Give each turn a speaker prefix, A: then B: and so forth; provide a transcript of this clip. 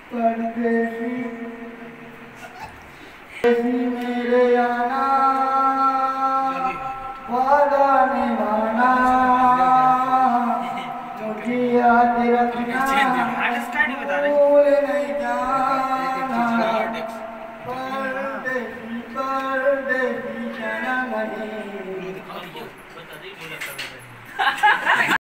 A: परदेसी मेरे आना वादा निभाना मुझे याद रखना भूल नहीं जाना परदेसी परदेसी जाना नहीं